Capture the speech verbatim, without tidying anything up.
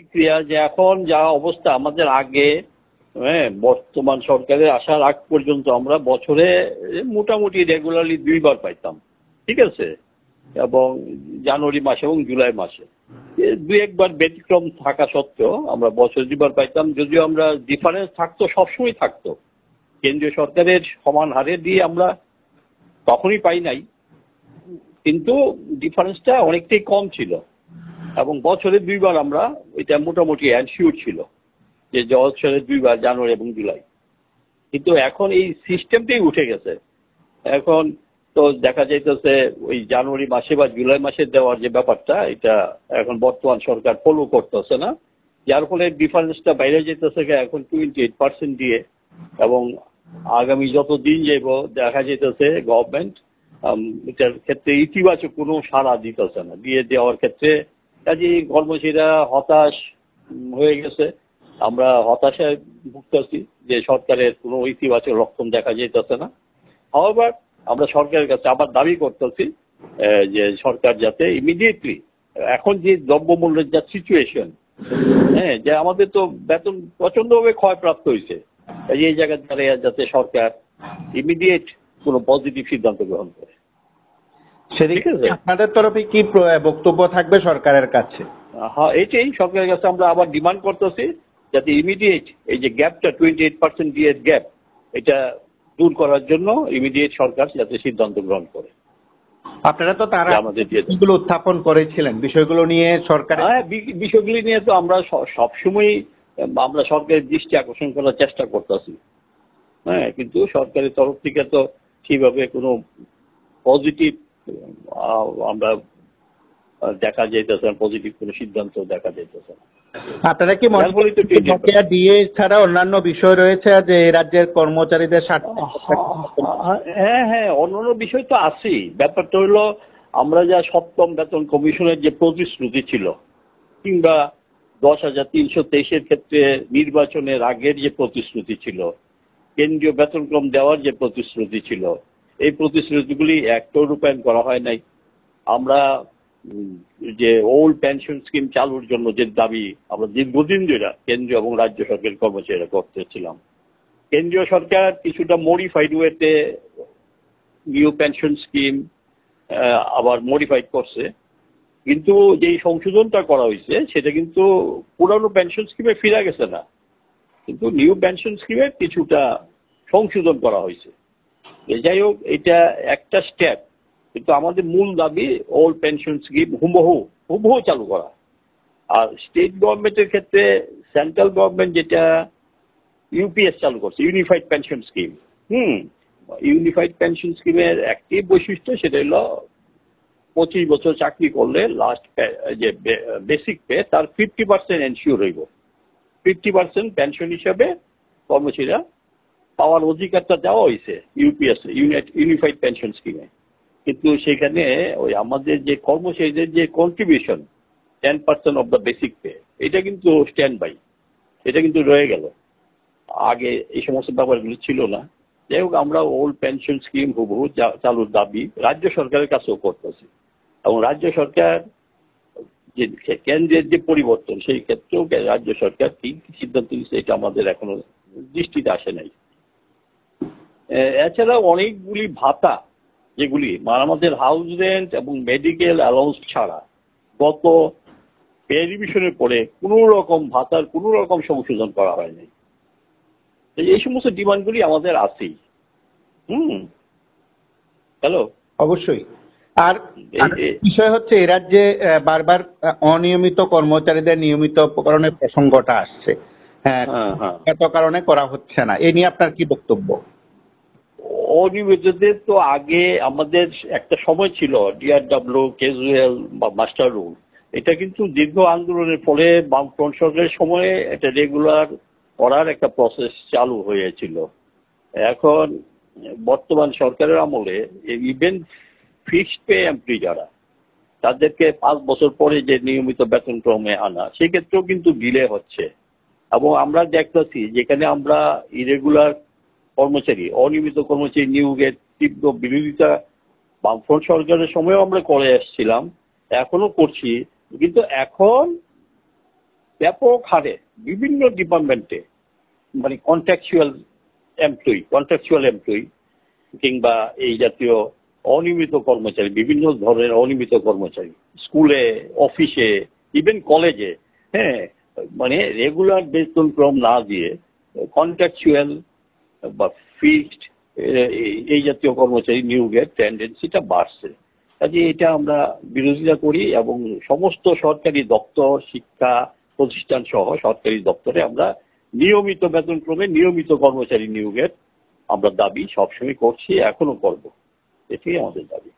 প্রতিক্রিয়া যে এখন যা অবস্থা আমাদের আগে, হ্যাঁ, বর্তমান সরকারের আসার আগ পর্যন্ত আমরা বছরে মোটামুটি রেগুলারলি দুইবার পাইতাম, ঠিক আছে, এবং জানুয়ারি মাসে এবং জুলাই মাসে দুই একবার ব্যতিক্রম থাকা সত্ত্বেও আমরা বছর দুবার পাইতাম। যদিও আমরা ডিফারেন্স থাকতো, সবসময় থাকতো, কেন্দ্রীয় সরকারের সমান হারে দিয়ে আমরা তখনই পাই নাই, কিন্তু ডিফারেন্সটা অনেকটাই কম ছিল এবং বছরে দুইবার আমরা এটা মোটামুটি এনশিওর ছিল যে বছরে দুইবার, জানুয়ারি এবং জুলাই। কিন্তু এখন এই সিস্টেমটাই উঠে গেছে। এখন তো দেখা যাইতেছে ওই জানুয়ারি মাসে বা জুলাই মাসে দেওয়ার যে ব্যাপারটা, এটা এখন বর্তমান সরকার ফলো করতেছে না, যার ফলে ডিফারেন্সটা বাইরে যেতেছে এখন টোয়েন্টি এইট পার্সেন্ট দিয়ে। এবং আগামী যত দিন যাইব দেখা যেতেছে গভর্নমেন্ট এটার ক্ষেত্রে ইতিবাচক কোনো সাড়া দিতেছে না, দিয়ে দেওয়ার ক্ষেত্রে কাজে কর্মচারীরা হতাশ হয়ে গেছে। আমরা হতাশায় ভুগতেছি যে সরকারের কোনো ইতিবাচক লক্ষণ দেখা যেতেছে না। আবার আমরা সরকারের কাছে আবার দাবি করতেছি যে সরকার যাতে ইমিডিয়েটলি এখন যে দ্রব্যমূল্যের যা সিচুয়েশন, হ্যাঁ, যে আমাদের তো বেতন প্রচন্ডভাবে ক্ষয়প্রাপ্ত হয়েছে, এই জায়গায় দাঁড়িয়ে যাতে সরকার ইমিডিয়েট কোনো পজিটিভ সিদ্ধান্ত গ্রহণ করে। সেদিকে আপনাদের তরফে কি বক্তব্য থাকবে সরকারের কাছে? হ্যাঁ, এটাই সরকারের কাছে আমরা আবার ডিমান্ড করতেছি যাতে ইমিডিয়েট এই যে গ্যাপটা টোয়েন্টি এইট পার্সেন্ট দিয়ে গ্যাপ, এটা দূর করার জন্য ইমিডিয়েট সরকার যাতে সিদ্ধান্ত গ্রহণ করে। আপনারা তো তারা আমাদের যেগুলো উত্থাপন করেছিলেন বিষয়গুলো নিয়ে সরকার, হ্যাঁ, বিষয়গুলি নিয়ে তো আমরা সবসময় আমরা সরকারের দৃষ্টি আকর্ষণ করার চেষ্টা করতেছি, হ্যাঁ, কিন্তু সরকারের তরফ থেকে তো সেভাবে কোনো পজিটিভ আমরা দেখা যাইতেছে না, পজিটিভ কোনো সিদ্ধান্ত দেখা যাইতেছে না। আপনারা কি মনে করেন ডিএ ছাড়া অন্যান্য বিষয় রয়েছে যে রাজ্যের কর্মচারীদের স্বার্থে? হ্যাঁ হ্যাঁ, অন্যান্য বিষয় তো আছেই। ব্যাপারটা হলো আমরা যা সপ্তম বেতন কমিশনের যে প্রতিশ্রুতি ছিল, কিংবা দশ হাজার তিনশো তেইশের ক্ষেত্রে নির্বাচনের আগের যে প্রতিশ্রুতি ছিল, কেন্দ্রীয় বেতনক্রম দেওয়ার যে প্রতিশ্রুতি ছিল, এই প্রতিশ্রুতিগুলি একটাও রূপায়ণ করা হয় নাই। আমরা যে ওল্ড পেনশন স্কিম চালুর জন্য যে দাবি আমরা দীর্ঘদিন ধরে কেন্দ্রীয় এবং রাজ্য সরকারের কর্মচারীরা করতেছিলাম, কেন্দ্রীয় সরকার কিছুটা মডিফাইড ওয়েতে নিউ পেনশন স্কিম আবার মডিফাইড করছে, কিন্তু যে সংশোধনটা করা হয়েছে সেটা কিন্তু পুরানো পেনশন স্কিমে ফিরে গেছে না, কিন্তু নিউ পেনশন স্কিমে কিছুটা সংশোধন করা হয়েছে। যাই হোক, এটা একটা স্টেপ, কিন্তু আমাদের মূল দাবি ওল্ড পেনশন স্কিম হুবহু হুবহু চালু করা। আর স্টেট গভর্নমেন্টের ক্ষেত্রে সেন্ট্রাল গভর্নমেন্ট যেটা ইউপিএস চালু করছে, unified pension scheme, hmm unified pension স্কিমের একটি বৈশিষ্ট্য সেটা হলো পঁচিশ বছর চাকরি করলে লাস্ট যে বেসিক পে তার ফিফটি পার্সেন্ট এনশিওর হইব। ফিফটি পার্সেন্ট পেনশন হিসাবে কর্মচারীরা পাওয়ার অধিকারটা দেওয়া হয়েছে ইউপিএস ইউনিফাইড পেনশন স্কিমে। কিন্তু সেখানে ওই আমাদের যে কর্মচারীদের যে contribution ten percent of the basic pay, এটা কিন্তু স্ট্যান্ড বাই, এটা কিন্তু রয়ে গেল। আগে এই সমস্ত ব্যাপারগুলি ছিল না। যাই হোক, আমরা ওল্ড পেনশন স্কিম হুবহু চালুর দাবি রাজ্য সরকারের কাছেও করতেছি, এবং রাজ্য সরকার যে কেন্দ্রের যে পরিবর্তন সেই ক্ষেত্রেও রাজ্য সরকার কি সিদ্ধান্ত নিচ্ছে এটা আমাদের এখনো দৃষ্টিতে আসে নাই। এছাড়াও অনেকগুলি ভাতা যেগুলি আমাদের হাউস রেন্ট এবং মেডিকেল অ্যালাউন্স ছাড়া গত পে রিভিশনের পরে কোনো রকম ভাতার কোনো রকম সংশোধন করা হয়নি। এই সমস্ত ডিমান্ডগুলি আমাদের আছেই। হুম হ্যালো, অবশ্যই। আর বিষয় হচ্ছে এই রাজ্যে বারবার অনিয়মিত কর্মচারীদের নিয়মিতকরণের প্রসঙ্গটা আসছে, হ্যাঁ, এত কারণে করা হচ্ছে না, এ নিয়ে আপনার কি বক্তব্য? অনিয়মিতদের তো আগে আমাদের একটা সময় ছিল ডিআরডব্লিউ, ক্যাজুয়াল বা মাস্টার রুল, এটা কিন্তু দীর্ঘ আন্দোলনের ফলে বামফ্রন্ট সরকারের সময়ে এটা রেগুলার করার একটা প্রসেস চালু হয়েছিল। এখন বর্তমান সরকারের আমলে ইভেন ফিক্সড পে এমপ্লয়ি যারা, তাদেরকে পাঁচ বছর পরে যে নিয়মিত বেতনক্রমে আনা, সেক্ষেত্রেও কিন্তু ডিলে হচ্ছে। এবং আমরা দেখতেছি যেখানে আমরা ইরেগুলার কর্মচারী, অনিয়মিত কর্মচারী নিয়োগের তীব্র বিরোধিতা বামফ্রন্ট সরকারের সময়ও আমরা করে আসছিলাম, এখনো করছি, কিন্তু এখন ব্যাপক হারে বিভিন্ন ডিপার্টমেন্টে মানে কন্ট্রাকচুয়াল এমপ্লয়ি কন্ট্রাকচুয়াল এমপ্লয়ি কিংবা এই জাতীয় অনিয়মিত কর্মচারী, বিভিন্ন ধরনের অনিয়মিত কর্মচারী স্কুলে, অফিসে, ইভেন কলেজে, হ্যাঁ, মানে রেগুলার বেতনক্রম না দিয়ে কন্ট্রাকচুয়াল বা ফিক্সড এই জাতীয় কর্মচারী নিয়োগের টেন্ডেন্সিটা বাড়ছে। কাজে এটা আমরা বিরোধিতা করি এবং সমস্ত সরকারি দপ্তর, শিক্ষা প্রতিষ্ঠান সহ সরকারি দপ্তরে আমরা নিয়মিত বেতনক্রমে নিয়মিত কর্মচারী নিয়োগের আমরা দাবি সবসময় করছি, এখনো করব। এটাই আমাদের দাবি।